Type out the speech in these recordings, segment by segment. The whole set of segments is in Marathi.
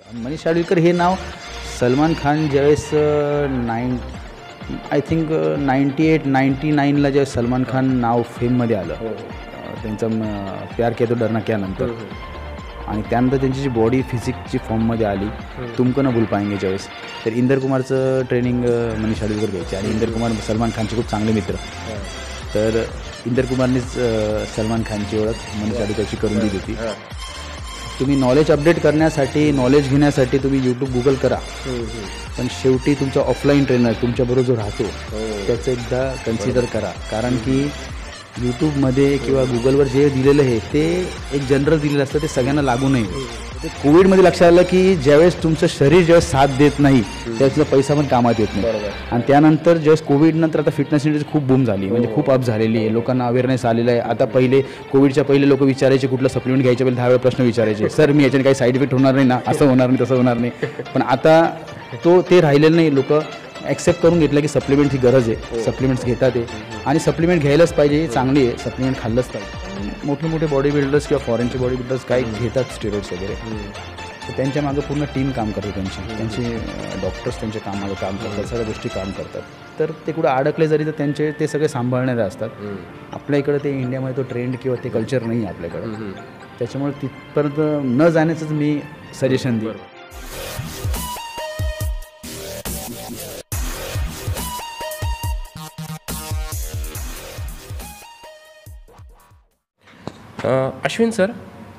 मनीष आडुळकर हे नाव सलमान खान ज्यावेळेस आय थिंक 98-99ला ज्यावेळेस सलमान खान नाव फेममध्ये आलं त्यांचं प्यार किया तो डरना क्या नंतर आणि त्यानंतर त्यांची जी बॉडी फिजिकची फॉर्ममध्ये आली तुमको न भूल पाएंगे ज्यावेळेस तर इंदर कुमारचं ट्रेनिंग मनीष आडुळकर घ्यायचे आणि इंदर कुमार सलमान खानचे खूप चांगले मित्र तर इंदर कुमारनेच सलमान खानची ओळख मनीष आडुळकरची करून दिली होती. तुम्ही नॉलेज अपडेट करण्यासाठी नॉलेज घेण्यासाठी तुम्ही यूट्यूब गुगल करा पण शेवटी तुमचा ऑफलाईन ट्रेनर तुमच्याबरोबर जो राहतो त्याचं एकदा कन्सिडर करा कारण की यूट्यूबमध्ये किंवा गुगलवर जे दिलेलं आहे ते एक जनरल दिलेलं असतं ते सगळ्यांना लागू नये. ते कोविडमध्ये लक्षात आलं की ज्यावेळेस तुमचं शरीर ज्यावेळेस साथ देत नाही त्यावेळेस तुझा पैसा पण कामात येत नाही आणि त्यानंतर ज्यावेळेस कोविडनंतर आता फिटनेस इंडस्ट्री खूप बूम झाली म्हणजे खूप अप झालेली आहे लोकांना अवेअरनेस आलेलं आहे. आता पहिले कोविडच्या पहिले लोक विचारायचे कुठलं सप्लिमेंट घ्यायच्या पहिले 10 वेळा प्रश्न विचारायचे सर मी याच्याने काही साईड इफेक्ट होणार नाही ना असं होणार नाही तसं होणार नाही पण आता ते राहिलेलं नाही. लोक ॲक्सेप्ट करून घेतलं की सप्लिमेंटची गरज आहे सप्लिमेंट्स घेतात आहे आणि सप्लिमेंट घ्यायलाच पाहिजे चांगली आहे सप्लिमेंट खाल्लंच पाहिजे. मोठे मोठे बॉडी बिल्डर्स किंवा फॉरेनचे बॉडी बिल्डर्स काय घेतात स्टेरॉइड्स वगैरे तर त्यांच्या मागं पूर्ण टीम काम करते त्यांची डॉक्टर्स त्यांच्या कामाला काम करतात सगळ्या गोष्टी काम करतात तर ते कुठं अडकले जरी तर त्यांचे ते सगळे सांभाळणारे असतात. आपल्या इकडं ते इंडियामध्ये तो ट्रेंड किंवा ते कल्चर नाही आहे आपल्याकडं त्याच्यामुळे तिथपर्यंत न जाण्याचंच मी सजेशन देईन. अश्विन सर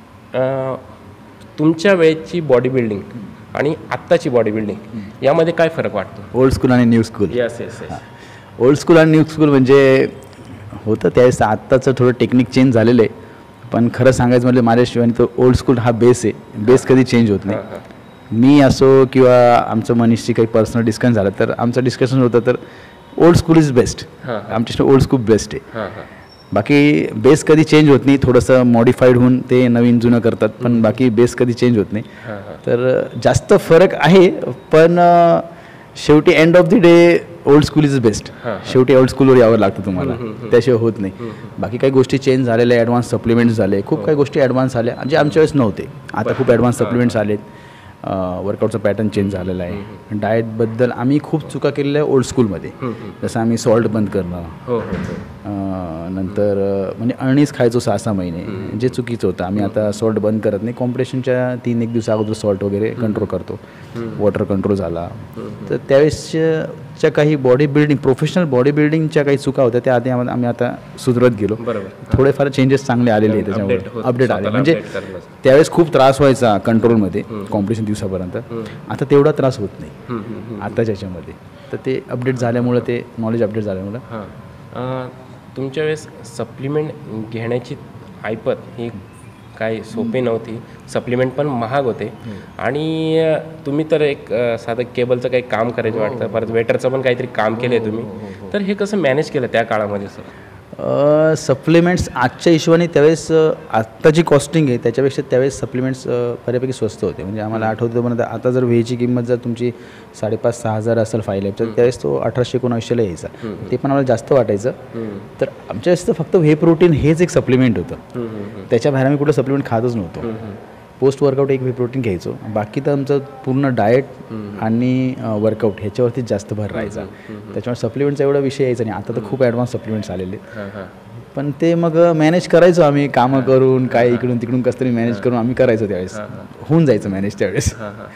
तुमच्या वेळेची बॉडी बिल्डिंग आणि आत्ताची बॉडी बिल्डिंग यामध्ये काय फरक वाटतो? ओल्ड स्कूल आणि new school. Yes. Old school आणि न्यू स्कूल म्हणजे होतं त्यावेळेस आत्ताचं थोडं टेक्निक चेंज झालेलं आहे पण खरं सांगायचं म्हणजे माझ्याशिवाय तो ओल्ड स्कूल हा बेस आहे बेस कधी चेंज होत नाही. मी असो किंवा आमचं मनीषची काही पर्सनल डिस्कशन झालं तर आमचं डिस्कशन होतं तर ओल्ड स्कूल इज बेस्ट आमच्या ओल्ड स्कूल बेस्ट आहे. बाकी बेस कधी चेंज होत नाही थोडंसं मॉडिफाईड होऊन ते नवीन जुनं करतात पण बाकी बेस कधी चेंज होत नाही. तर जास्त फरक आहे पण शेवटी end of the day old school is best. शेवटी ओल्ड स्कूलवर यावं लागतं तुम्हाला त्याशिवाय होत नाही. बाकी काही गोष्टी चेंज झालेल्या ॲडव्हान्स सप्लिमेंट्स झाले खूप काही गोष्टी ॲडव्हान्स आल्या जे आमच्या वेळेस नव्हते आता खूप ॲडव्हान्स सप्लिमेंट्स आलेत. वर्कआउटचा पॅटर्न चेंज झालेला आहे. डाएटबद्दल आम्ही खूप चुका केलेल्या आहे ओल्ड स्कूलमध्ये जसं आम्ही सॉल्ट बंद करणं नंतर म्हणजे अळणीच खायचो 6-6 महिने जे चुकीचं होतं. आम्ही आता सॉल्ट बंद करत नाही कॉम्पिटिशनच्या 3-1 दिवसा अगोदर सॉल्ट वगैरे कंट्रोल करतो. वॉटर कंट्रोल झाला तर त्यावेळेसच्या काही बॉडी बिल्डिंग प्रोफेशनल बॉडी बिल्डिंगच्या काही चुका होत्या त्या आधी आम्ही आता सुधारत गेलो. थोडेफार चेंजेस चांगले आलेले आहेत त्याच्यामुळे अपडेट आले म्हणजे त्यावेळेस खूप त्रास व्हायचा कंट्रोलमध्ये कॉम्पिटिशन दिवसापर्यंत आता तेवढा त्रास होत नाही आताच्या याच्यामध्ये. तर ते अपडेट झाल्यामुळं ते नॉलेज अपडेट झाल्यामुळं. तुमच्या वेळेस सप्लिमेंट घेण्याची ऐपत ही काही सोपी नव्हती सप्लिमेंट पण महाग होते आणि तुम्ही तर एक साधं केबलचं काही काम करायचं वाटतं परत वेटरचं पण काहीतरी काम केलं आहे तुम्ही तर हे कसं मॅनेज केलं त्या काळामध्ये सर? सप्लिमेंट्स आजच्या हिशोबाने त्यावेळेस आत्ताची कॉस्टिंग आहे त्याच्यापेक्षा त्यावेळेस सप्लिमेंट्स बऱ्यापैकी स्वस्त होते. म्हणजे आम्हाला आठवतं पण आता जर वेची किंमत जर तुमची 5,500-6 हजार असेल 5 लाईफ तर त्यावेळेस तो 1800-1900ला यायचा ते पण आम्हाला जास्त वाटायचं. तर आमच्या वेळेस तर फक्त व्हे प्रोटीन हेच एक सप्लिमेंट होतं त्याच्या बाहेर आम्ही कुठलं सप्लिमेंट खातच नव्हतो. पोस्ट वर्कआउट एक व्हे प्रोटीन घ्यायचो बाकी तर आमचं पूर्ण डाएट आणि वर्कआउट ह्याच्यावरतीच जास्त भर राहायचा त्याच्यामुळे सप्लिमेंटचा एवढा विषय यायचा नाही. आता तर खूप ॲडव्हान्स सप्लिमेंट्स आलेले पण ते मग मॅनेज करायचो आम्ही कामं करून काय इकडून तिकडून कसं तरी मॅनेज करून आम्ही करायचो त्यावेळेस होऊन जायचं मॅनेज त्यावेळेस.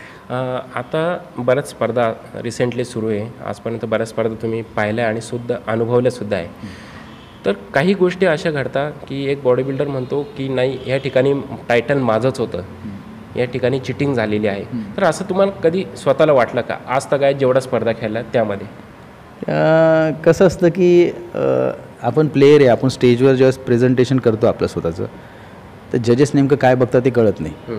आता बऱ्याच स्पर्धा रिसेंटली सुरू आहे आजपर्यंत बऱ्याच स्पर्धा तुम्ही पाहिल्या आणि सुद्धा अनुभवल्यासुद्धा आहे. तर काही गोष्टी अशा घडतात की एक बॉडी बिल्डर म्हणतो की नाही या ठिकाणी टायटल माझंच होतं या ठिकाणी चिटिंग झालेली आहे. तर असं तुम्हाला कधी स्वतःला वाटलं का आज तर काय जेवढा स्पर्धा खेळल्या त्यामध्ये? कसं असतं की आपण प्लेयर आहे आपण स्टेजवर जेव्हा प्रेझेंटेशन करतो आपलं स्वतःचं तर जजेस नेमकं काय बघतात ते कळत नाही.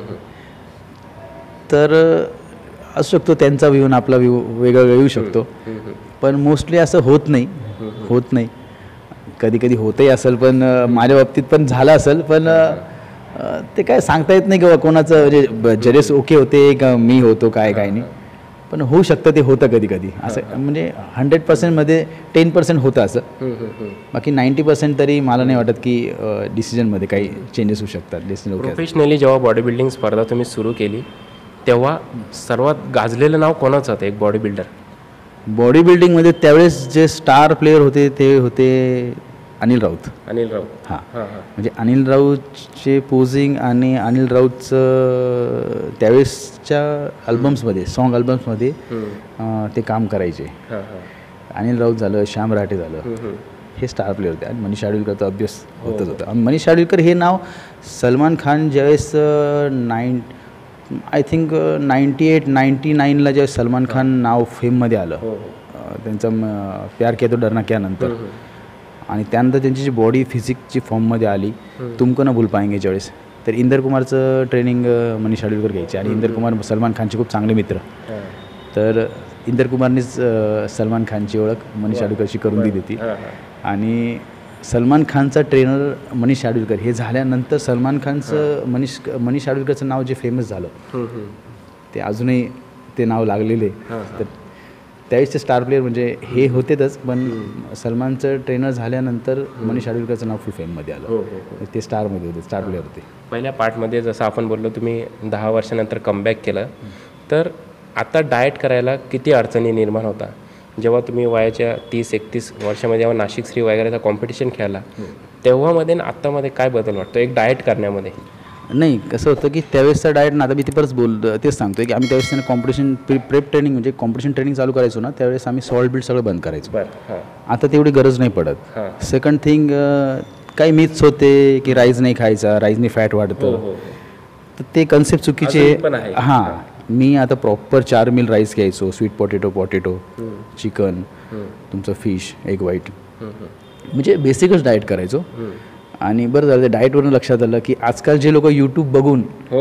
तर असू शकतो त्यांचा व्ह्यू आणि आपला व्ह्यू वेगळा येऊ शकतो पण मोस्टली असं होत नाही. कधी कधी होतही असेल पण माझ्या बाबतीत पण झालं असेल पण ते काय सांगता येत नाही किंवा कोणाचं म्हणजे जजेस ओके होते का मी होतो काय नाही पण होऊ शकतं ते होतं कधी कधी असं म्हणजे 100%मध्ये 10% होतं असं. बाकी 90% तरी मला नाही वाटत की डिसिजनमध्ये काही चेंजेस होऊ शकतात. प्रोफेशनली जेव्हा बॉडी बिल्डिंग स्पर्धा तुम्ही सुरू केली तेव्हा सर्वात गाजलेलं नाव कोणाचं होतं एक बॉडी बिल्डर? बॉडी बिल्डिंगमध्ये त्यावेळेस जे स्टार प्लेयर होते ते होते अनिल राऊत. अनिल राऊत. हां, म्हणजे अनिल राऊतचे पोझिंग आणि अनिल राऊतचं त्यावेळेसच्या अल्बम्समध्ये सॉन्ग अल्बम्समध्ये ते काम करायचे. अनिल राऊत झालं, श्याम राठे झालं, हे स्टार प्लेयर होते. आणि मनीष आडुलकर तर ऑब्वियस होतच होतं. आणि मनीष आडुलकर हे नाव सलमान खान ज्यावेळेस आय थिंक 98-99ला जेव्हा सलमान खान नाव फेममध्ये आलं, त्यांचं प्यार किया तो डरना क्या नंतर, आणि त्यानंतर त्यांची जी बॉडी फिजिकची फॉर्ममध्ये आली, तुमको न भूल पाएंगे ज्यावेळेस, तर इंदर कुमारचं ट्रेनिंग मनीष आडुलकर घ्यायचे. आणि इंदर कुमार सलमान खानचे खूप चांगले मित्र. तर इंदर कुमारनेच सलमान खानची ओळख मनीष आडुलकरशी करून दिली होती. आणि सलमान खानचा ट्रेनर मनीष आडुलकर हे झाल्यानंतर सलमान खानचं मनीष आडुलकरचं नाव जे फेमस झालं ते अजूनही ते नाव लागलेले. तर त्यावेळेसचे स्टार प्लेयर म्हणजे हे होतेच, पण सलमानचं ट्रेनर झाल्यानंतर मनीष आडुलकरचं नाव फुल फेममध्ये आलं. ते स्टारमध्ये होते, स्टार प्लेयर होते. पहिल्या पार्टमध्ये जसं आपण बोललो तुम्ही 10 वर्षानंतर कमबॅक केलं, तर आता डाएट करायला किती अडचणी निर्माण होता? जेव्हा तुम्ही वयाच्या 30-31 वर्षामध्ये जेव्हा नाशिक श्री वगैरेचा कॉम्पिटिशन खेळला, तेव्हामध्ये आणि आत्तामध्ये काय बदल वाटतो एक डाएट करण्यामध्ये? नाही, कसं होतं की त्यावेळेसचा डाएट ना, आता मी ते परत तेच सांगतो की आम्ही त्यावेळेस कॉम्पिटिशन प्रेप ट्रेनिंग म्हणजे कॉम्पिटिशन ट्रेनिंग चालू करायचो ना, त्यावेळेस आम्ही सॉल्ट बीट सगळं बंद करायचो. आता तेवढी गरज नाही पडत. सेकंड थिंग, काही मिथ्स होते की राईस नाही खायचा, राईसने फॅट वाढतं, तर ते कन्सेप्ट चुकीचे. हां, मी आता प्रॉपर 4 मील राईस घ्यायचो, स्वीट पोटॅटो, चिकन, तुमचं फिश, एग व्हाईट, म्हणजे बेसिकच डाएट करायचो. आणि बरं झालं, डाएटवरून लक्षात आलं की आजकाल जे लोक यूट्यूब बघून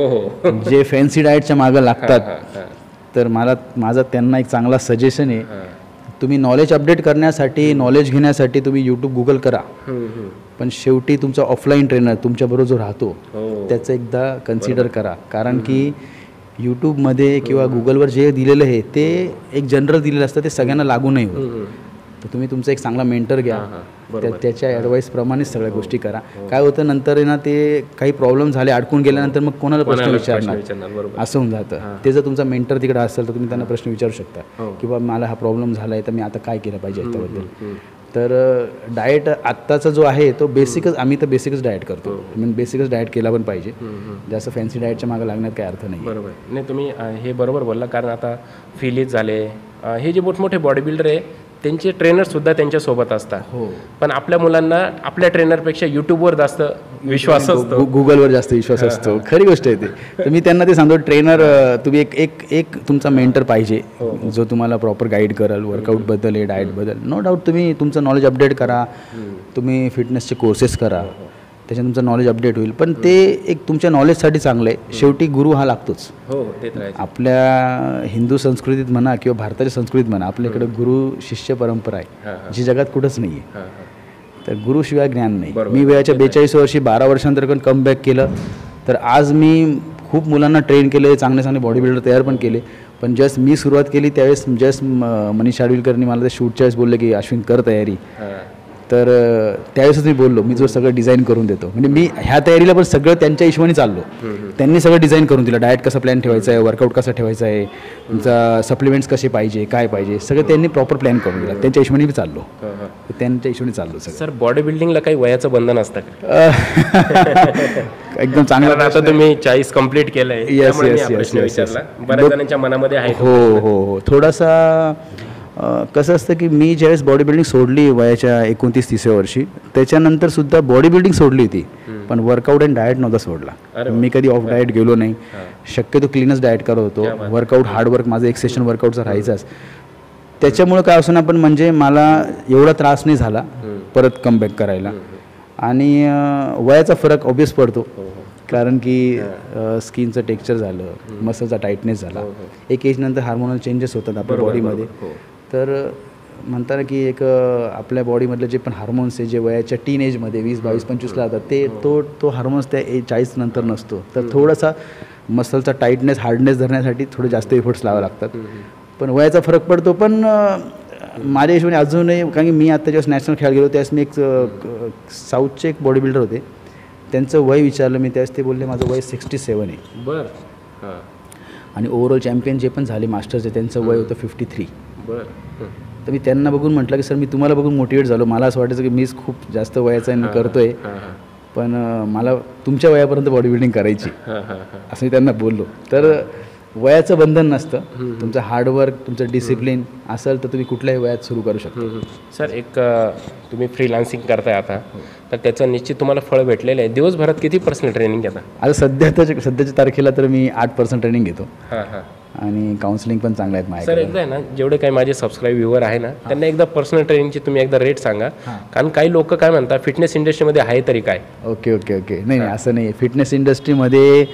जे फॅन्सी डाएटच्या मागं लागतात, तर माझा त्यांना एक चांगला सजेशन आहे, तुम्ही नॉलेज अपडेट करण्यासाठी, नॉलेज घेण्यासाठी तुम्ही यूट्यूब गुगल करा, पण शेवटी तुमचा ऑफलाईन ट्रेनर तुमच्याबरोबर जो राहतो त्याचं एकदा कन्सिडर करा. कारण की यूट्यूबमध्ये किंवा गुगलवर जे दिलेलं आहे ते एक जनरल दिलेलं असतं, ते सगळ्यांना लागू नाही होत. तर तुम्ही तुमचा एक चांगला मेंटर घ्या, त्याच्या ॲडवाईसप्रमाणेच सगळ्या गोष्टी करा. काय होतं नंतर ना, ते काही प्रॉब्लेम झाले, अडकून गेल्यानंतर मग कोणाला प्रश्न विचारणार, असं होऊन जातं. ते जर तुमचा मेंटर तिकडे असेल तर तुम्ही त्यांना प्रश्न विचारू शकता की बाबा मला हा प्रॉब्लेम झाला आहे, तर मी आता काय केलं पाहिजे याच्याबद्दल. तर डाएट आत्ताचा जो आहे तो बेसिकच, आम्ही तर बेसिकच डाएट करतो, म्हणजे बेसिकच डाएट केला पण पाहिजे. जास्त फॅन्सी डाएटच्या मागे लागण्यात काही अर्थ नाही. बरोबर. नाही, तुम्ही हे बरोबर बोलला, कारण आता फिलिज झाले, हे जे मोठमोठे बॉडी बिल्डर आहे त्यांचे ट्रेनरसुद्धा त्यांच्यासोबत असतात. पण आपल्या मुलांना आपल्या ट्रेनरपेक्षा यूट्यूबवर जास्त विश्वास असतो, गुगलवर जास्त विश्वास असतो. खरी गोष्ट आहे ते. तर मी त्यांना ते सांगतो, ट्रेनर तुम्ही एक तुमचा मेंटर पाहिजे जो तुम्हाला प्रॉपर गाईड करेल, वर्कआउटबद्दल आहे, डाएटबद्दल. नो डाऊट तुम्ही तुमचं नॉलेज अपडेट करा, तुम्ही फिटनेसचे कोर्सेस करा, त्याच्यात तुमचं नॉलेज अपडेट होईल. पण ते एक तुमच्या नॉलेजसाठी चांगलं आहे. शेवटी गुरु हा लागतोच. आपल्या हिंदू संस्कृतीत म्हणा किंवा भारताच्या संस्कृतीत म्हणा, आपल्याकडे गुरु शिष्य परंपरा आहे जी जगात कुठंच नाही आहे. तर गुरुशिवाय ज्ञान नाही. मी वयाच्या 42 वर्षी 12 वर्षांनंतर कमबॅक केलं. तर आज मी खूप मुलांना ट्रेन केलं, चांगले चांगले बॉडी बिल्डर तयार पण केले. पण जस्ट मी सुरुवात केली त्यावेळेस मनीष आडुलकरनी मला ते शूटच्या वेळेस बोलले की अश्विन कर तयारी. तर त्यावेळेसच मी बोललो मी जो सगळं डिझाईन करून देतो. म्हणजे मी ह्या तयारीला पण सगळं त्यांच्या हिशोबाने चाललो. त्यांनी सगळं डिझाईन करून दिलं, डाएट कसा प्लॅन ठेवायचा आहे, वर्कआउट कसा ठेवायचा आहे, तुमचा सप्लिमेंट्स कसे पाहिजे, काय पाहिजे, सगळं त्यांनी प्रॉपर प्लॅन करून दिला. त्यांच्या हिशोबाने मी चाललो, त्यांच्या हिशोबाने चाललो सगळं. सर, बॉडी बिल्डिंगला काही वयाचं बंधन असतं का? एकदम चांगला. आता तुम्ही 40 कंप्लीट केलंय, बऱ्याच जणांच्या मनामध्ये आहे. हो, थोडासा कसं असतं की मी ज्यावेळेस बॉडी बिल्डिंग सोडली वयाच्या 29-30 वर्षी, त्याच्यानंतर सुद्धा बॉडी बिल्डिंग सोडली होती, पण वर्कआउट अँड डाएट नव्हता सोडला. मी कधी ऑफ डाएट गेलो नाही, शक्यतो क्लीनच डाएट करत होतो. वर्कआउट हार्डवर्क माझं एक सेशन वर्कआउटचा राहायचाच. त्याच्यामुळं काय असं ना, पण म्हणजे मला एवढा त्रास नाही झाला परत कमबॅक करायला. आणि वयाचा फरक ऑब्वियस पडतो, कारण की स्किनचं टेक्स्चर झालं, मसलचा टाईटनेस झाला, एक एजनंतर हार्मोनल चेंजेस होतात आपल्या बॉडीमध्ये. तर म्हणतात की एक आपल्या बॉडीमधले जे पण हार्मोन्स आहे जे वयाच्या टीन एजमध्ये 20, 22, 25ला जातात, ते तो हार्मोन्स त्या 40 नंतर नसतो. तर थोडासा मसलचा टाईटनेस, हार्डनेस धरण्यासाठी थोडे जास्त एफर्ट्स लावावे लागतात. पण वयाचा फरक पडतो. पण माझ्या हिशोबाने अजूनही, कारण की मी आता जेव्हा नॅशनल खेळायला गेलो त्यावेळेस मी एक साऊथचे एक बॉडी बिल्डर होते, त्यांचं वय विचारलं मी त्यावेळेस, ते बोलले माझं वय 67 आहे. आणि ओव्हरऑल चॅम्पियन जे पण झाले मास्टर्सचे त्यांचं वय होतं 53. बरं. तर मी त्यांना बघून म्हटलं की सर मी तुम्हाला बघून मोटिवेट झालो. मला असं वाटायचं की मीच खूप जास्त वयाचं आहे आणि करतोय, पण मला तुमच्या वयापर्यंत बॉडी बिल्डिंग करायची असं मी त्यांना बोललो. तर वयाचं बंधन नसतं, तुमचं हार्डवर्क, तुमचं डिसिप्लिन असेल तर तुम्ही कुठल्याही वयात सुरू करू शकता. सर एक तुम्ही फ्रीलान्सिंग करताय आता, तर त्याचं निश्चित तुम्हाला फळ भेटलेलं आहे. दिवसभरात किती पर्सनल ट्रेनिंग घेता? आता सध्याच्या तारखेला तर मी 8% ट्रेनिंग घेतो आणि काउन्सिलिंग पण चांगलं आहेत माझ्या. सर एकदा आहे ना, जेवढे काही माझे सबस्क्राईब व्ह्यूवर आहे ना, त्यांना एकदा पर्सनल ट्रेनिंगची तुम्ही एकदा रेट सांगा. कारण काही लोक काय म्हणतात फिटनेस इंडस्ट्रीमध्ये आहे तरी काय. ओके. नाही असं नाही आहे. फिटनेस इंडस्ट्रीमध्ये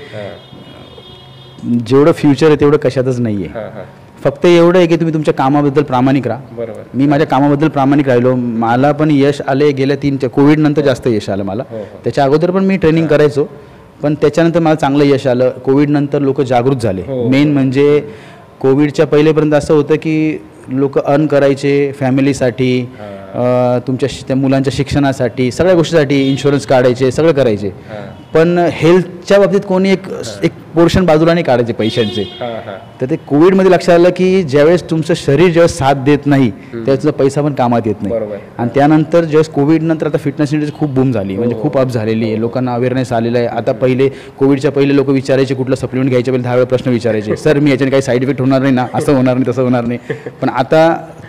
जेवढं फ्युचर आहे तेवढं कशातच नाही आहे. फक्त एवढं आहे की तुम्ही तुमच्या कामाबद्दल प्रामाणिक राहा. बरोबर. मी माझ्या कामाबद्दल प्रामाणिक राहिलो. मला पण यश आले गेल्या 3 कोविड नंतर जास्त यश आलं मला. त्याच्या अगोदर पण मी ट्रेनिंग करायचो, पण त्याच्यानंतर मला चांगलं यश आलं. कोविड नंतर लोक जागृत झाले. मेन म्हणजे कोविडच्या पहिलेपर्यंत असं होतं की लोक अर्न करायचे फॅमिलीसाठी, तुमच्या त्या मुलांच्या शिक्षणासाठी, सगळ्या गोष्टीसाठी इन्शुरन्स काढायचे, सगळं करायचे. पण हेल्थच्या बाबतीत कोणी एक पोर्शन बाजूला नाही काढायचे पैशांचे. तर ते कोविडमध्ये लक्षात आलं की ज्यावेळेस तुमचं शरीर ज्यावेळेस साथ देत नाही त्यावेळेस तुझा पैसा पण कामात येत नाही. आणि त्यानंतर ज्यावेळेस कोविड नंतर आता फिटनेस इंडस्ट्री खूप बूम झाली, म्हणजे खूप अप झालेली आहे. लोकांना अवेअरनेस आलेला आहे. आता कोविडच्या पहिले लोक विचारायचे कुठलं सप्लिमेंट घ्यायच्या पहिले 10 वेळा प्रश्न विचारायचे, सर मी याच्याने काही साईड इफेक्ट होणार नाही ना, असं होणार नाही तसं होणार नाही. पण आता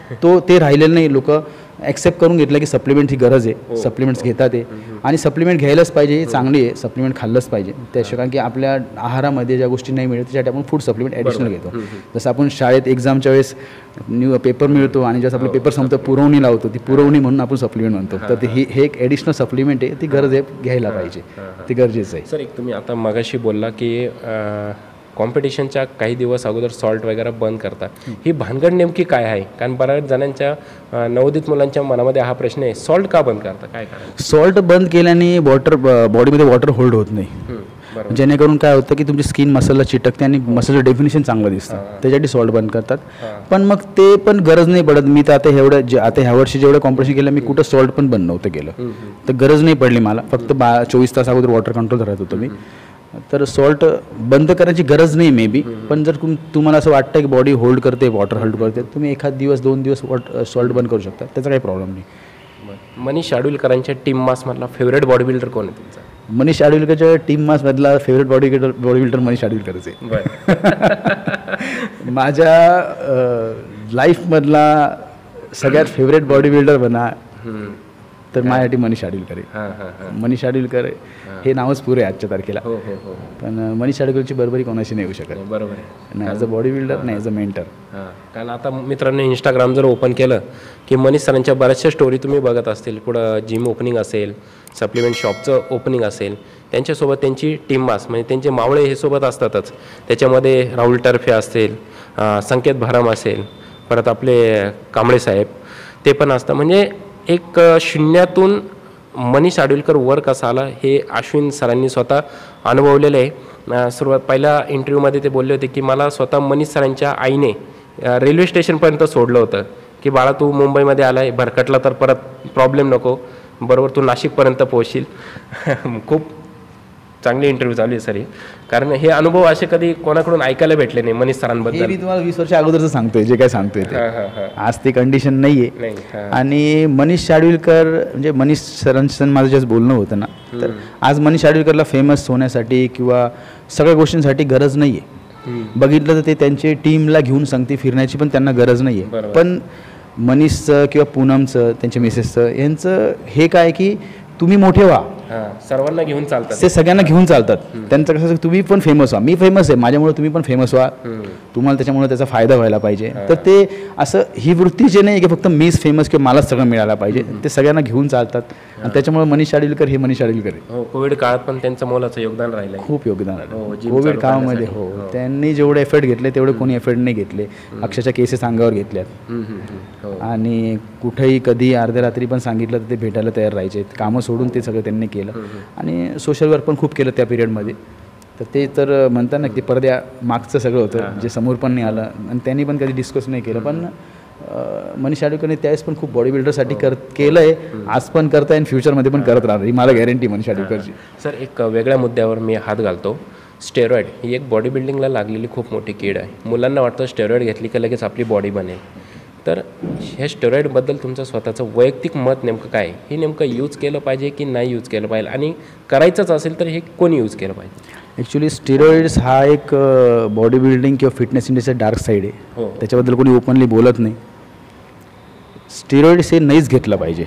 ते राहिलेलं नाही. लोक ॲक्सेप्ट करून घेतलं की सप्लिमेंट ही गरज आहे, सप्लिमेंट्स घेतात ते, आणि सप्लिमेंट घ्यायलाच पाहिजे, ही चांगली आहे. सप्लिमेंट खाल्लंच पाहिजे त्याशिवाय, कारण की आपल्या आहारामध्ये ज्या गोष्टी नाही मिळत त्याच्यासाठी आपण फूड सप्लिमेंट ॲडिशनल घेतो. जसं आपण शाळेत एक्झामच्या वेळेस पेपर मिळतो आणि जसं आपलं पेपर संपतं पुरवणी लावतो, ती पुरवणी म्हणून आपण सप्लिमेंट म्हणतो. तर हे एक ॲडिशनल सप्लिमेंट आहे, ती गरज आहे, घ्यायला पाहिजे, ती गरजेचं आहे. सर एक तुम्ही आता मगाशी बोलला की कॉम्पिटिशनच्या काही दिवस अगोदर सॉल्ट वगैरे बंद करता. ही भानगड नेमकी काय आहे? कारण बऱ्याच जणांच्या नवोदित मुलांच्या मनामध्ये हा प्रश्न आहे, सॉल्ट का बंद करता, काय कारण? सॉल्ट बंद केल्याने बॉडीमध्ये वॉटर होल्ड होत नाही, जेणेकरून काय होतं की तुमची स्किन मसलला चिटकते आणि मसलचं डेफिनेशन चांगलं दिसतं. त्याच्यासाठी सॉल्ट बंद करतात. पण मग ते पण गरज नाही पडत. मी तर आता ह्या वर्षी जेवढं कॉम्पिटिशन केलं मी कुठं सॉल्ट पण बंद नव्हतं केलं, तर गरज नाही पडली मला. फक्त 24 तास अगोदर वॉटर कंट्रोल करत होतो मी. तर सॉल्ट बंद करायची गरज नाही मे बी, पण जर तुम्हाला असं वाटतं की बॉडी होल्ड करते, वॉटर होल्ड करते, तुम्ही एखाद दिवस 2 दिवस सॉल्ट बंद करू शकता, त्याचा काही प्रॉब्लेम नाही. मनीष आडुलकरांच्या टीम मासमधला फेवरेट बॉडी बिल्डर कोण आहे तुमचा? मनीष आडुलकरच्या टीम मासमधला फेवरेट बॉडी बिल्डर मनीष आडुलकरच आहे. माझ्या लाईफमधला सगळ्यात फेवरेट बॉडी बिल्डर म्हणा तर माझ्यासाठी मनीष आडुलकर आहे. मनीष आडुलकर हे नावच पुरे आजच्या तारखेला. पण मनीष आडुलकरची बरोबरी कोणाशी नाही येऊ शकत. बरोबर आहे. नाही ॲज अ बॉडी बिल्डर, नाही ॲज अ मेंटर. कारण आता मित्रांनी इंस्टाग्राम जर ओपन केलं की मनीष सरांच्या बऱ्याचशा स्टोरी तुम्ही बघत असतील. पुढं जिम ओपनिंग असेल, सप्लिमेंट शॉपचं ओपनिंग असेल, त्यांच्यासोबत त्यांची टीम मास म्हणजे त्यांचे मावळे हे सोबत असतातच. त्याच्यामध्ये राहुल टर्फे असतील, संकेत भरम असेल, परत आपले कांबळे साहेब ते पण असतं. म्हणजे एक शून्यातून मनीष आडुलकर वर कसा आला हे अश्विन सरांनी स्वतः अनुभवलेलं आहे. सुरुवात पहिल्या इंटरव्ह्यूमध्ये ते बोलले होते की मला स्वतः मनीष सरांच्या आईने रेल्वे स्टेशनपर्यंत सोडलं होतं की बाळा तू मुंबईमध्ये आला आहे, भरकटला तर परत प्रॉब्लेम नको, बरोबर तू नाशिकपर्यंत पोहोचशील. खूप चांगली इंटरव्ह्यू चालू आहे सर ही, कारण हे अनुभव असे कधी कोणाकडून ऐकायला भेटले नाही मनीष सरांबद्दल. मी तुम्हाला 20 वर्ष अगोदरचं सांगतोय जे काय सांगतोय ते. आज ते कंडिशन नाही आहे. आणि मनीष आडुलकर म्हणजे मनीष सरांचं माझं जस्ट बोलणं होतं ना, तर आज मनीष आडुलकरला फेमस होण्यासाठी किंवा सगळ्या गोष्टींसाठी गरज नाही आहे. बघितलं तर ते त्यांची टीमला घेऊन सांगते फिरण्याची पण त्यांना गरज नाही आहे. पण मनीषचं किंवा पूनमचं त्यांच्या मिसेसचं यांचं हे काय की तुम्ही मोठे व्हा, सर्वांना घेऊन चालतात, ते सगळ्यांना घेऊन चालतात. त्यांचं कसं तुम्ही पण फेमस व्हा, मी फेमस आहे माझ्यामुळे तुम्ही पण फेमस व्हा, तुम्हाला त्याच्यामुळे त्याचा फायदा व्हायला पाहिजे. तर ते असं ही वृत्ती जे नाही की फक्त मीच फेमस किंवा मलाच सगळं मिळायला पाहिजे, ते सगळ्यांना घेऊन चालतात. आणि त्याच्यामुळे मनीष आडुलकर हे मनीष आडुलकर आहे. कोविड काळात पण त्यांचं मोलाचं योगदान राहिलं, खूप योगदान राहिलं कोविड काळामध्ये. हो, त्यांनी जेवढे एफर्ट घेतले तेवढे कोणी एफर्ट नाही घेतले. अक्षरशः केसेस अंगावर घेतल्यात आणि कुठेही कधी अर्ध्या रात्री पण सांगितलं तर ते भेटायला तयार राहायचे. कामं सोडून ते सगळं त्यांनी केलं आणि सोशल वर्क पण खूप केलं त्या पिरियडमध्ये. तर ते तर म्हणतात ना की पडद्या मागचं सगळं होतं जे समोर पण नाही आलं आणि त्यांनी पण कधी डिस्कस नाही केलं. पण मनीष आडुलकरने त्यावेळेस पण खूप बॉडी बिल्डरसाठी केलं आहे, आज पण करताय आणि फ्युचरमध्ये पण करत राहणार ही मला गॅरंटी मनीष आडुलकरची. सर एक वेगळ्या मुद्द्यावर मी हात घालतो. स्टेरॉइड ही एक बॉडी बिल्डिंगला लागलेली खूप मोठी कीड आहे. मुलांना वाटतं स्टेरॉइड घेतली की लगेच आपली बॉडी बनेल. तर ह्या स्टेरॉइडबद्दल तुमचं स्वतःचं वैयक्तिक मत नेमकं काय आहे? हे नेमकं यूज केलं पाहिजे की नाही यूज केलं पाहिजे, आणि करायचंच असेल तर हे कोणी यूज केलं पाहिजे? ॲक्च्युली स्टिरॉइड्स हा एक बॉडी बिल्डिंग किंवा फिटनेस इंडस्ट्रीचा डार्क साईड आहे. हो. त्याच्याबद्दल कोणी ओपनली बोलत नाही. स्टिरॉइड्स हे नाहीच घेतलं पाहिजे.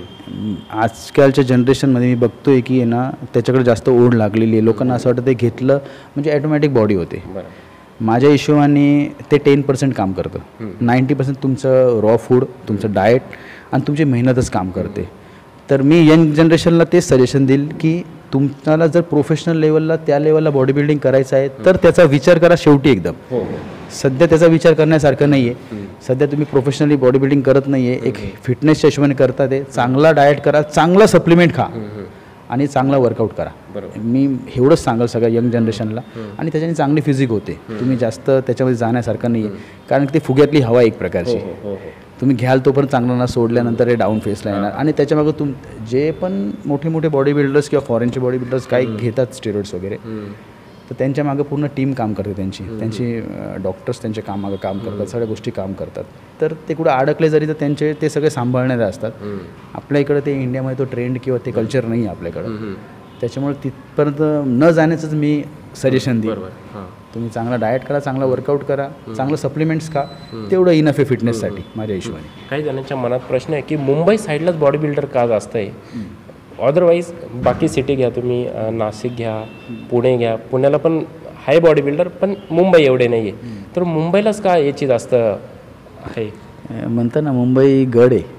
आजकालच्या जनरेशनमध्ये मी बघतोय की आहे ना, त्याच्याकडे जास्त ओढ लागलेली आहे. लोकांना असं वाटतं ते घेतलं म्हणजे ॲटोमॅटिक बॉडी होते. माझ्या हिशोबाने ते 10% काम करतं. 90% तुमचं रॉ फूड, तुमचं डाएट आणि तुमची मेहनतच काम करते. तर मी यंग जनरेशनला तेच सजेशन देईल की तुम्हाला जर प्रोफेशनल लेवलला त्या लेवलला बॉडी बिल्डिंग करायचं आहे तर त्याचा विचार करा शेवटी एकदम. सध्या त्याचा विचार करण्यासारखं नाही आहे. सध्या तुम्ही प्रोफेशनली बॉडी बिल्डिंग करत नाही आहे, एक फिटनेसच्या हिशोबाने करता. ते चांगला डाएट करा, चांगला सप्लिमेंट खा आणि चांगला वर्कआउट करा. मी एवढंच सांगाल सगळ्या यंग जनरेशनला. आणि त्याच्याने चांगली फिजिक होते. तुम्ही जास्त त्याच्यामध्ये जाण्यासारखं नाही आहे, कारण ते फुग्यातली हवा एक प्रकारची. तुम्ही घ्याल तो पण चांगला ना, सोडल्यानंतर हे डाऊन फेसला येणार. आणि त्याच्यामागं जे पण मोठे मोठे बॉडी बिल्डर्स किंवा फॉरेनचे बॉडी बिल्डर्स काही घेतात स्टेरॉइड्स वगैरे, तर त्यांच्या मागं पूर्ण टीम काम करते. त्यांची डॉक्टर्स त्यांच्या कामागं काम करतात, सगळ्या गोष्टी काम करतात. तर ते कुठं अडकले जरी तर ते सगळे सांभाळणारे असतात. आपल्या इकडं ते इंडियामध्ये तो ट्रेंड किंवा ते कल्चर नाही आहे आपल्याकडं. त्याच्यामुळे तिथपर्यंत न जाण्याचंच मी सजेशन देईन. तुम्ही चांगला डाएट करा, चांगला वर्कआउट करा, चांगलं सप्लिमेंट्स खा, तेवढं इनफ आहे फिटनेससाठी माझ्या हिशोबाने. काही जणांच्या मनात प्रश्न आहे की मुंबई साईडलाच बॉडी बिल्डर का जास्त आहे, अदरवाईज बाकी सिटी घ्या तुम्ही, नाशिक घ्या, पुणे घ्या, पुण्याला पण हाय बॉडी बिल्डर, पण मुंबई एवढे नाही आहे. तर मुंबईलाच का याची जास्त आहे? म्हणतं ना, मुंबई गड आहे.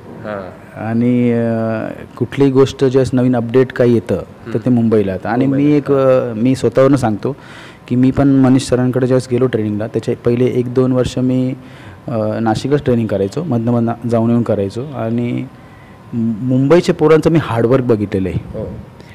आणि कुठलीही गोष्ट ज्यावेळेस नवीन अपडेट काही येतं तर ते मुंबईला येतं. आणि मी स्वतःवरून सांगतो की मी पण मनीष सरांकडे ज्यावेळेस गेलो ट्रेनिंगला, त्याच्या पहिले 1-2 वर्ष मी नाशिकच ट्रेनिंग करायचो, मधनं जाऊन येऊन करायचो. आणि मुंबईच्या पोरांचं मी हार्डवर्क बघितलेलं आहे.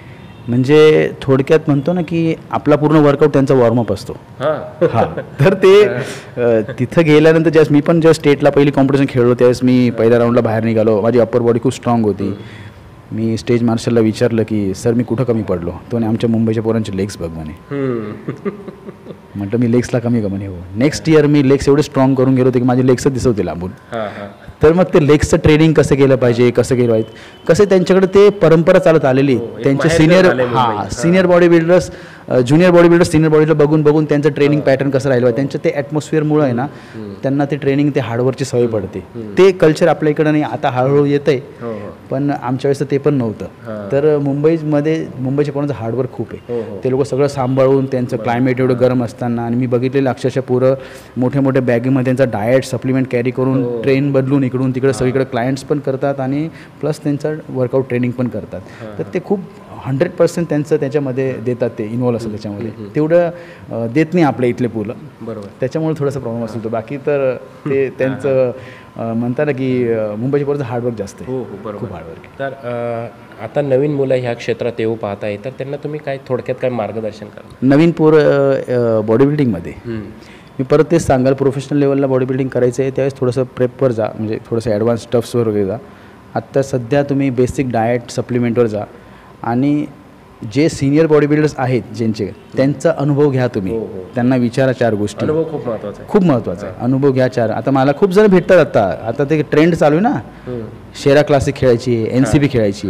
म्हणजे थोडक्यात म्हणतो ना की आपला पूर्ण वर्कआउट त्यांचा वॉर्मअप असतो. हां. तर ते तिथं गेल्यानंतर ज्यावेळेस मी पण जेव्हा स्टेटला पहिली कॉम्पिटिशन खेळलो त्यावेळेस मी पहिल्या राऊंडला बाहेर निघालो. माझी अप्पर बॉडी खूप स्ट्रॉंग होती. मी स्टेज मार्शलला विचारलं की सर मी कुठं कमी पडलो, तो आमच्या मुंबईच्या पोरांचे लेग्स बघ म्हणे. म्हटलं मी लेग्सला कमी का म्हणे. हो. नेक्स्ट इयर मी लेग्स एवढे स्ट्रॉंग करून गेलो होते की माझे लेग्सच दिसत होते लांबून. तर मग ते लेग्सचं ट्रेनिंग कसं केलं पाहिजे, कसं केलं पाहिजे, कसं त्यांच्याकडे ते परंपरा चालत आलेली. त्यांचे senior body builders, junior body builders senior बॉडीला बघून त्यांचं ट्रेनिंग पॅटर्न कसं राहिलं पाहिजे. त्यांचं ते ॲटमॉस्फिअरमुळं आहे ना, त्यांना ते ट्रेनिंग, ते हार्डवर्कची सवय पडते. ते कल्चर आपल्या इकडं नाही. आता हळूहळू येतं आहे, पण आमच्या वेळेस ते पण नव्हतं. तर मुंबईच्या पोरांचं हार्डवर्क खूप आहे. ते लोक सगळं सांभाळून, त्यांचं क्लायमेट एवढं गरम असताना, आणि मी बघितलेलं अक्षरशः पोरं मोठ्या मोठ्या बॅगेमध्ये त्यांचा डाएट सप्लिमेंट कॅरी करून ट्रेन बदलून इकडून तिकडे सगळीकडे क्लायंट्स पण करतात आणि प्लस त्यांचं वर्कआउट ट्रेनिंग पण करतात. तर ते खूप 100% त्यांचं त्याच्यामध्ये देतात, ते इन्व्हॉल्व असतं त्याच्यामध्ये. तेवढं देत नाही आपल्या इथले पोरं. बरोबर. त्याच्यामुळे थोडासा प्रॉब्लेम असतो. बाकी तर ते त्यांचं म्हणतात ना की मुंबईच्या पोरांचं हार्डवर्क जास्त आहे. खूप हार्डवर्क. तर आता नवीन मुलं ह्या क्षेत्रात येऊ पाहत आहे, तर त्यांना तुम्ही काय थोडक्यात काय मार्गदर्शन करा? नवीन पोरं बॉडी बिल्डिंगमध्ये मी परत तेच सांगाल, प्रोफेशनल लेवलला बॉडी बिल्डिंग करायचं आहे त्यावेळेस थोडंसं प्रेपवर जा, म्हणजे थोडंसं ॲडव्हान्स स्टफ्सवर वगैरे जा. आत्ता सध्या तुम्ही बेसिक डाएट सप्लिमेंटवर जा. आणि जे सिनियर बॉडी बिल्डर्स आहेत त्यांचा अनुभव घ्या तुम्ही. त्यांना विचारा 4 गोष्टी. अनुभव खूप महत्त्वाचा आहे. खूप महत्त्वाचा आहे. अनुभव घ्या 4. आता मला खूप जण भेटतात. आता ते ट्रेंड चालू आहे ना, शेरा क्लासिक खेळायची, NCP खेळायची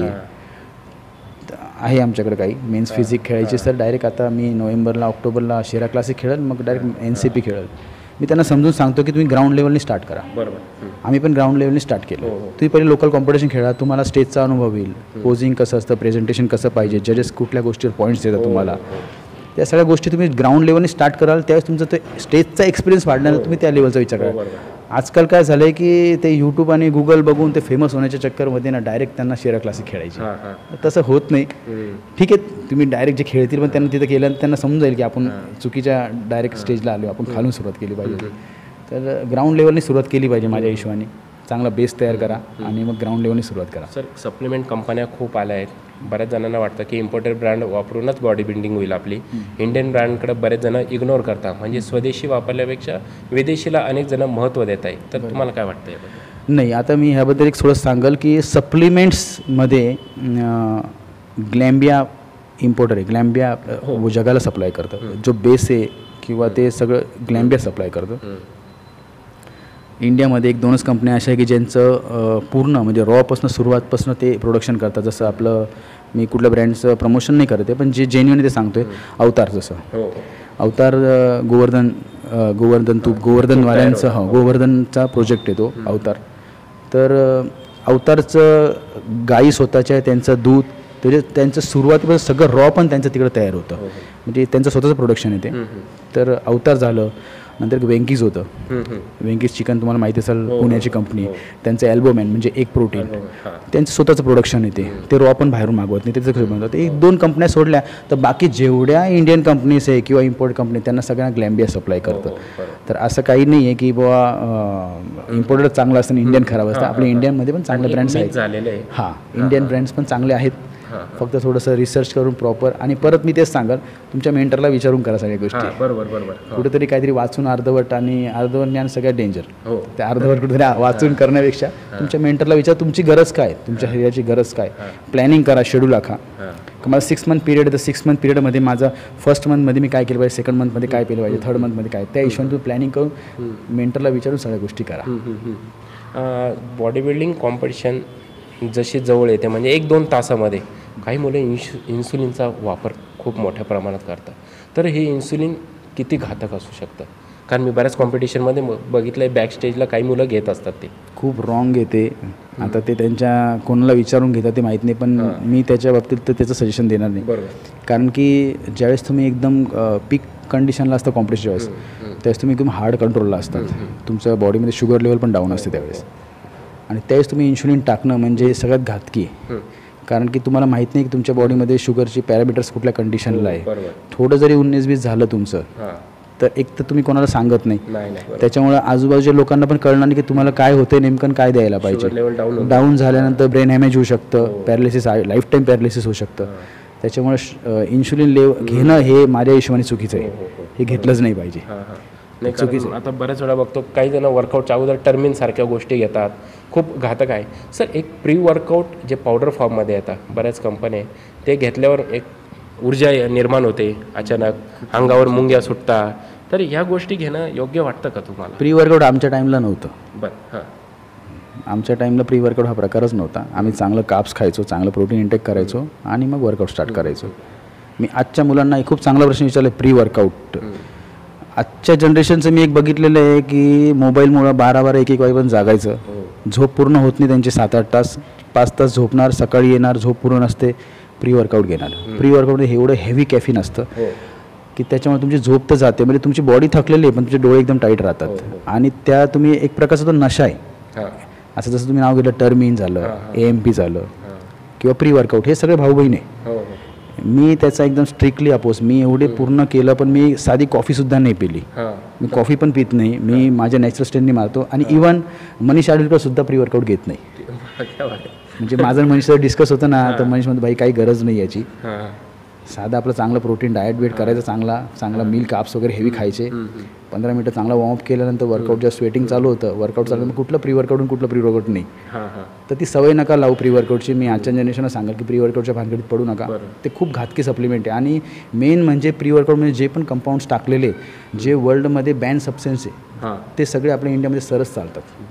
आहे आमच्याकडे. काही मेन्स फिजिक खेळायची सर, डायरेक्ट आता मी नोव्हेंबरला ऑक्टोबरला शेरा क्लासिक खेळेल, मग डायरेक्ट NCP खेळेल. मी त्यांना समजून सांगतो की तुम्ही ग्राउंड लेवलनी स्टार्ट करा. बरोबर. आम्ही पण ग्राउंड लेवलनी स्टार्ट केलं. तुम्ही पहिले लोकल कॉम्पिटिशन खेळा, तुम्हाला स्टेजचा अनुभव येईल, पोझिंग कसं असतं, प्रेझेंटेशन कसं पाहिजे, जजेस कुठल्या गोष्टीवर पॉईंट्स देतात तुम्हाला, त्या सगळ्या गोष्टी तुम्ही ग्राउंड लेवलनी स्टार्ट कराल, त्यावेळेस तुमचा ते स्टेजचा एक्सपिरियन्स वाढल्यानंतर तुम्ही त्या लेवलचा विचार करा. आजकाल काय झालं आहे की ते यूट्यूब आणि गुगल बघून ते फेमस होण्याच्या चक्करमध्ये ना डायरेक्ट त्यांना शेरा क्लासिक खेळायची. तसं होत नाही. ठीक आहे, तुम्ही डायरेक्ट जे खेळतील पण त्यांना तिथं केलं त्यांना समजून जाईल की आपण चुकीच्या डायरेक्ट स्टेजला आलो, आपण खालून सुरुवात केली पाहिजे. तर ग्राउंड लेवलनी सुरुवात केली पाहिजे माझ्या हिशोबाने. चांगला बेस तयार करा आणि मग ग्राउंड लेवलनी सुरुवात करा. सर, सप्लिमेंट कंपन्या खूप आल्या आहेत. बऱ्याच जणांना वाटतं की इम्पोर्टेड ब्रँड वापरूनच बॉडी बिल्डिंग होईल आपली. इंडियन ब्रँडकडे बरेच जण इग्नोर करतात, म्हणजे स्वदेशी वापरल्यापेक्षा विदेशीला अनेक जण महत्त्व देत आहे. तर तुम्हाला काय वाटतं याबद्दल? नाही, आता मी ह्याबद्दल एक थोडं सांगाल की सप्लिमेंट्समध्ये ग्लॅम्बिया इम्पोर्टर आहे. ग्लॅम्बिया वो जगाला सप्लाय करतं. जो बेस आहे किंवा ते सगळं ग्लॅम्बिया सप्लाय करतं. इंडियामध्ये 1-2च कंपन्या अशा आहे की ज्यांचं पूर्ण म्हणजे रॉपासून सुरुवातपासून ते प्रोडक्शन करतात. जसं आपलं मी कुठल्या ब्रँडचं प्रमोशन नाही करते पण जे जेन्युइन ते सांगतोय, अवतार. जसं अवतार गोवर्धन तूप गोवर्धनवाल्यांचं गोवर्धनचा प्रोजेक्ट आहे तो अवतार. तर अवतारचं गाई स्वतःच्या आहे, त्यांचं दूध म्हणजे त्यांचं सुरुवातीपासून सगळं रॉ पण त्यांचं तिकडं तयार होतं. म्हणजे त्यांचं स्वतःचं प्रोडक्शन आहे ते. तर अवतार झालं. नंतर वेंकीज होतं. वेंकीज चिकन तुम्हाला माहिती असेल, पुण्याची कंपनी. त्यांचं ॲल्बोमॅन म्हणजे एक प्रोटीन, त्यांचं स्वतःचं प्रोडक्शन आहे ते रॉ पण बाहेरून मागवत नाही, त्याचं कसं बनवतात. 1-2 कंपन्या सोडल्या तर बाकी जेवढ्या इंडियन कंपनीज आहे किंवा इम्पोर्ट कंपनी त्यांना सगळ्यांना ग्लॅम्बिया सप्लाय करतं. तर असं काही नाही आहे की बाबा इम्पोर्टर चांगलं असतं आणि इंडियन खराब असतं. आपल्या इंडियनमध्ये पण चांगले ब्रँड्स आहेत. हां, इंडियन ब्रँड्स पण चांगले आहेत. फक्त थोडंसं रिसर्च करून प्रॉपर. आणि परत मी तेच सांगाल, तुमच्या मेंटरला विचारून करा सगळ्या गोष्टी. बरोबर. कुठेतरी काहीतरी वाचून अर्धवट, आणि अर्धवट ज्ञान सगळ्यात डेंजर. ते अर्धवट कुठेतरी वाचून करण्यापेक्षा तुमच्या मेंटरला विचार, तुमची गरज काय, तुमच्या शरीराची गरज काय. प्लॅनिंग करा, शेड्यूल आखा. मला 6 मंथ पिरियड आहे, तर 6 मंथ पिरियडमध्ये माझं फर्स्ट मंथमध्ये मी काय केलं पाहिजे, सेकंड मंथमध्ये काय केलं पाहिजे, थर्ड मंथमध्ये काय, त्या हिशोबाने तुम्ही प्लॅनिंग करून मेंटरला विचारून सगळ्या गोष्टी करा. बॉडी बिल्डिंग कॉम्पिटिशन जशी जवळ येते म्हणजे 1-2 तासामध्ये काही मुलं इन्सुलिनचा वापर खूप मोठ्या प्रमाणात करतात. तर हे इन्सुलिन किती घातक असू शकतं? कारण मी बऱ्याच कॉम्पिटिशनमध्ये बघितलं आहे, बॅक स्टेजला काही मुलं घेत असतात. ते खूप रॉंग येते. आता ते त्यांच्या कोणाला विचारून घेतात ते माहीत नाही, पण मी त्याच्या बाबतीत तर त्याचं सजेशन देणार नाही. कारण की ज्यावेळेस तुम्ही एकदम पीक कंडिशनला असतं कॉम्पिटिशन वेळेस, त्यावेळेस तुम्ही एकदम हार्ड कंट्रोलला असतात. तुमच्या बॉडीमध्ये शुगर लेवल पण डाऊन असते त्यावेळेस. आणि त्यावेळेस तुम्ही इन्शुलिन टाकणं म्हणजे सगळ्यात घातकी आहे. कारण की तुम्हाला माहीत नाही की तुमच्या बॉडीमध्ये शुगरची पॅरामीटर्स कुठल्या कंडिशनला आहे. थोडं जरी 19-20 झालं तुमचं तर एक तर तुम्ही कोणाला सांगत नाही. त्याच्यामुळे आजूबाजूच्या लोकांना पण कळणार नाही की तुम्हाला काय होतं, नेमकं काय द्यायला पाहिजे. डाऊन झाल्यानंतर ब्रेन हॅमेज होऊ शकतं, पॅरालिसिस, लाईफ टाईम पॅरालिसिस होऊ शकतं. त्याच्यामुळे इन्शुलिन घेणं हे माझ्या हिशोबाने चुकीचं आहे. हे घेतलंच नाही पाहिजे. नाही, चुकीचं. आता बऱ्याच वेळा बघतो काही जण वर्कआउटच्या अगोदर टर्मिन सारख्या गोष्टी घेतात, खूप घातक आहे. सर, एक प्री वर्कआउट जे पावडर फॉर्ममध्ये येतात बऱ्याच कंपन्या, ते घेतल्यावर एक ऊर्जा निर्माण होते, अचानक अंगावर मुंग्या सुटतात. तर ह्या गोष्टी घेणं योग्य वाटतं का तुम्हाला? प्री वर्कआउट आमच्या टाईमला नव्हतं. बरं. आमच्या टाईमला प्री वर्कआउट हा प्रकारच नव्हता. आम्ही चांगलं काप्स खायचो, चांगलं प्रोटीन इंटेक करायचो आणि मग वर्कआउट स्टार्ट करायचो. मी आजच्या मुलांना खूप चांगला प्रश्न विचारला, प्री वर्कआउट. आजच्या जनरेशनचं मी एक बघितलेलं आहे की मोबाईलमुळं 12-12, 1-1 वाजेपर्यंत जागायचं. झोप पूर्ण होत नाही त्यांची, 7-8 तास, 5 तास झोपणार, सकाळी येणार, झोप पूर्ण नसते, प्री वर्कआउट घेणार. प्री वर्कआउटमध्ये एवढं हेवी कॅफिन असतं की त्याच्यामुळे तुमची झोप तर जाते, म्हणजे तुमची बॉडी थकलेली आहे पण तुमचे डोळे एकदम टाईट राहतात. आणि त्या तुम्ही एक प्रकारचा तो नशा आहे. असं जसं तुम्ही नाव घेतलं, टर्मिन झालं, AMP झालं किंवा प्री वर्कआउट, हे सगळे भाऊ बहीण आहे. मी त्याचा एकदम स्ट्रिक्टली अपोज. मी एवढे पूर्ण केलं पण मी साधी कॉफीसुद्धा नाही पिली. मी कॉफी पण पित नाही. मी माझ्या नॅचरल स्ट्रेंथनी मारतो. आणि इवन मनीष आडुलकरसुद्धा प्री वर्कआउट घेत नाही. म्हणजे माझं मनीषचं डिस्कस होतं ना, तर मनीष म्हणतो, भाई काही गरज नाही याची, साधं आपलं चांगलं प्रोटीन डाएट वेट करायचं, चांगला मील काप्स वगैरे हेवी खायचे, 15 मिनटं चांगला वॉर्मअप केल्यानंतर वर्कआउट जेव्हा स्वेटिंग चालू होतं, वर्कआउट चालू, मग कुठलं प्री वर्कआउट आणि कुठलं प्री वर्कआउट नाही. तर ती सवय नका लावू प्री वर्कआउटची. मी आजच्या जनरेशनला सांगाल की प्री वर्कआउटच्या भानगडीत पडू नका. ते खूप घातकी सप्लिमेंट आहे. आणि मेन म्हणजे प्री वर्कआउटमध्ये जे पण कंपाऊंड्स टाकलेले, जे वर्ल्डमध्ये बॅन सबस्टन्स आहे, ते सगळे आपल्या इंडियामध्ये सरस चालतात.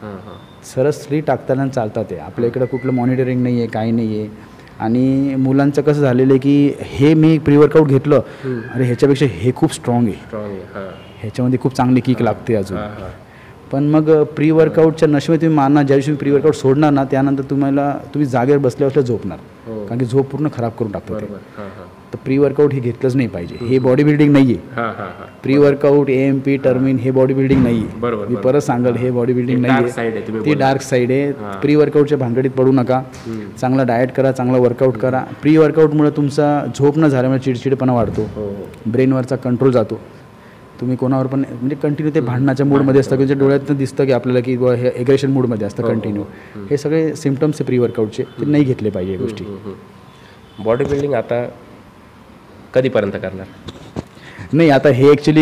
सरस फ्री टाकताना चालतात. ते आपल्या इकडं कुठलं मॉनिटरिंग नाही आहे, काही नाही आहे. आणि मुलांचं कसं झालेलं आहे की हे मी प्री वर्कआउट घेतलं, अरे ह्याच्यापेक्षा हे खूप स्ट्रॉंग आहे, ह्याच्यामध्ये खूप चांगली किक लागते अजून. पण मग प्री वर्कआउटच्या नशेमध्ये तुम्ही मारणार. ज्या दिवशी प्री वर्कआउट सोडणार ना, त्यानंतर तुम्ही जागेवर बसल्या झोपणार, कारण की झोप पूर्ण खराब करून टाकतो ते. तर प्री वर्कआउट हे घेतलंच नाही पाहिजे. हे बॉडी बिल्डिंग नाही आहे. प्री वर्कआउट, AMP, टर्मिन हे बॉडी बिल्डिंग नाही आहे. मी परत सांगाल, हे बॉडी बिल्डिंग नाही आहे, ती डार्क साईड आहे. प्री वर्कआउटच्या भानगडीत पडू नका. चांगला डाएट करा, चांगला वर्कआउट करा. प्री वर्कआउटमुळे तुमचा झोप न झाल्यामुळे चिडचिडपणा वाढतो, ब्रेनवरचा कंट्रोल जातो. तुम्ही कोणावर पण म्हणजे कंटिन्यू ते भांडणाच्या मूडमध्ये असतं, की डोळ्यातनं दिसतं की आपल्याला की हे एग्रेशन मूडमध्ये असतं कंटिन्यू. हे सगळे सिम्पटम्स आहे प्री वर्कआउटचे, ते नाही घेतले पाहिजे गोष्टी. बॉडी बिल्डिंग आता कधीपर्यंत करणार? नाही, आता हे ॲक्च्युली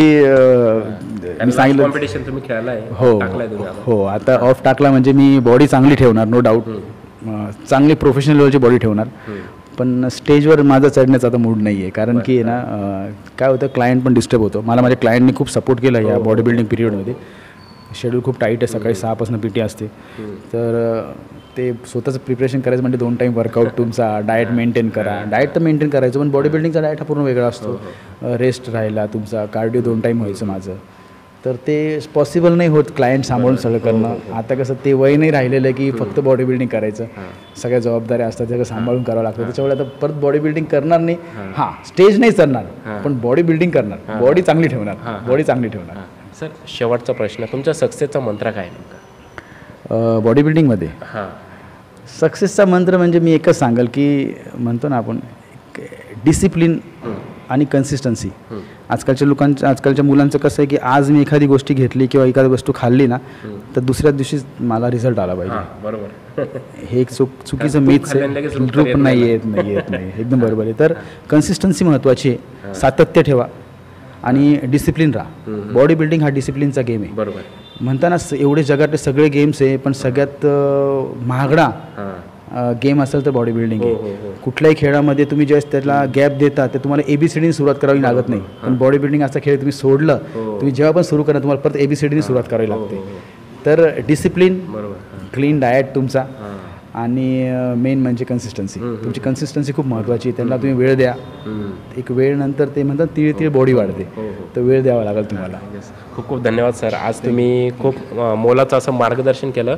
मी सांगितलं, कॉम्पिटिशन तुम्ही खेळायला आहे. हो, आता ऑफ टाकला म्हणजे मी बॉडी चांगली ठेवणार, नो डाऊट. चांगली प्रोफेशनल लेवलची बॉडी ठेवणार. पण स्टेजवर माझा चढण्याचा आता मूड नाही आहे, कारण की आहे ना काय होतं, क्लायंट पण डिस्टर्ब होतो. मला माझ्या क्लायंटनी खूप सपोर्ट केला या बॉडी बिल्डिंग पिरियडमध्ये. शेड्यूल खूप टाईट आहे, सकाळी 6 पी टी असते, तर ते स्वतःचं प्रिपरेशन करायचं म्हणजे 2 टाईम वर्कआउट, तुमचा डाएट मेंटेन करा. डाएट तर मेंटेन करायचं, पण बॉडी बिल्डिंगचा डाएट हा पूर्ण वेगळा असतो. रेस्ट राहिला, तुमचा कार्डिओ 2 टाईम व्हायचं माझं, तर ते पॉसिबल नाही होत क्लायंट सांभाळून सगळं करणं. आता कसं ते वय नाही राहिलेलं आहे की फक्त बॉडी बिल्डिंग करायचं, सगळ्या जबाबदाऱ्या असतात सगळं सांभाळून करावं लागतं. त्याच्यामुळे आता परत बॉडी बिल्डिंग करणार नाही. हां, स्टेज नाही चढणार, पण बॉडी बिल्डिंग करणार, बॉडी चांगली ठेवणार, बॉडी चांगली ठेवणार. सर, शेवटचा प्रश्न, तुमच्या सक्सेसचा मंत्र काय नेमका बॉडी बिल्डिंगमध्ये? सक्सेसचा मंत्र म्हणजे मी एकच सांगाल की म्हणतो ना आपण, डिसिप्लिन आणि कन्सिस्टन्सी. आजकालच्या मुलांचं कसं आहे की आज मी एखादी गोष्टी घेतली किंवा एखादी वस्तू खाल्ली ना, तर दुसऱ्या दिवशीच मला रिझल्ट आला पाहिजे. बरोबर. हे एक चुकीचं मीच रूप नाही येत नाही एकदम बरोबर आहे. तर कन्सिस्टन्सी महत्त्वाची आहे, सातत्य ठेवा आणि डिसिप्लिन राहा. बॉडी बिल्डिंग हा डिसिप्लिनचा गेम आहे. बरोबर. म्हणताना एवढे जगातले सगळे गेम्स आहे, पण सगळ्यात महागडा गेम असेल तर बॉडी बिल्डिंग आहे. कुठल्याही खेळामध्ये तुम्ही ज्यावेळेस त्याला गॅप देता ते तुम्हाला ABCDने सुरुवात करावी लागत नाही, पण बॉडी बिल्डिंग असा खेळ तुम्ही सोडलं, तुम्ही जेव्हा पण सुरू करा तुम्हाला परत ABCDने सुरुवात करावी लागते. तर डिसिप्लिन, क्लीन डाएट तुमचा, आणि मेन म्हणजे कन्सिस्टन्सी. तुमची कन्सिस्टन्सी खूप महत्त्वाची. त्यांना तुम्ही वेळ द्या, एक वेळ नंतर ते म्हणतात तिळ बॉडी वाढते, तर वेळ द्यावा लागेल तुम्हाला. खूप खूप धन्यवाद सर. आज तुम्ही खूप मोलाचं असं मार्गदर्शन केलं.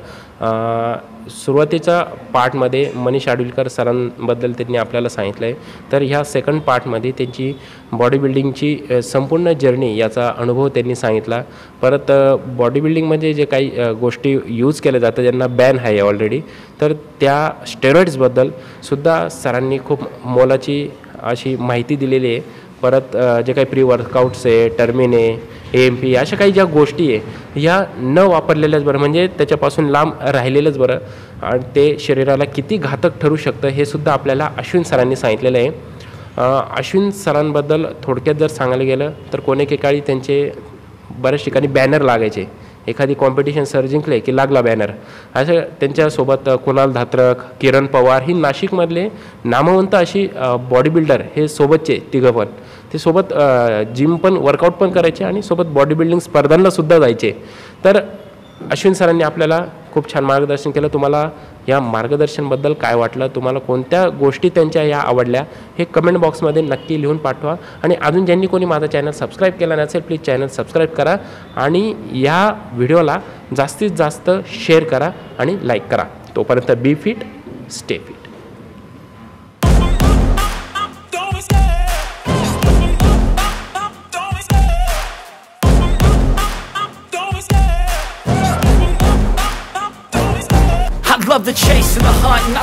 सुरुवातीच्या पार्टमध्ये मनीष आडुलकर सरांबद्दल त्यांनी आपल्याला सांगितलं आहे, तर ह्या सेकंड पार्टमध्ये त्यांची बॉडी बिल्डिंगची संपूर्ण जर्नी याचा अनुभव त्यांनी सांगितला. परत बॉडी बिल्डिंगमध्ये जे काही गोष्टी यूज केल्या जातात ज्यांना बॅन आहे ऑलरेडी, तर त्या स्टेरॉइड्सबद्दल सुद्धा सरांनी खूप मोलाची अशी माहिती दिलेली आहे. परत जे काही प्री वर्कआउट्स आहे, टर्मिन आहे, AMP, अशा काही ज्या गोष्टी आहे ह्या न वापरलेल्याच बरं, म्हणजे त्याच्यापासून लांब राहिलेलंच बरं. आणि ते शरीराला किती घातक ठरू शकतं हे सुद्धा आपल्याला अश्विन सरांनी सांगितलेलं आहे. अश्विन सरांबद्दल थोडक्यात जर सांगायला गेलं तर कोणेके काळी त्यांचे बऱ्याच ठिकाणी बॅनर लागायचे. एखादी कॉम्पिटिशन सर जिंकले की लागला बॅनर. असं त्यांच्यासोबत कुणाल धात्रक, किरण पवार ही नाशिकमधले नामवंत अशी बॉडी बिल्डर हे सोबतचे तिघं पण, ते सोबत जिम पण वर्कआउट पण करायचे आणि सोबत बॉडी बिल्डिंग स्पर्धांनासुद्धा जायचे. तर अश्विन सरांनी आपल्याला खूप छान मार्गदर्शन केलं. तुम्हाला या मार्गदर्शनबद्दल काय वाटलं, तुम्हाला कोणत्या गोष्टी त्यांच्या या आवडल्या हे कमेंट बॉक्समध्ये नक्की लिहून पाठवा. आणि अजून ज्यांनी कोणी माझा चॅनल सबस्क्राईब केला नसेल प्लीज चॅनल सबस्क्राईब करा आणि या व्हिडिओला जास्तीत जास्त शेअर करा आणि लाईक करा. तोपर्यंत be fit, stay fit. Love the chase and the hunt, and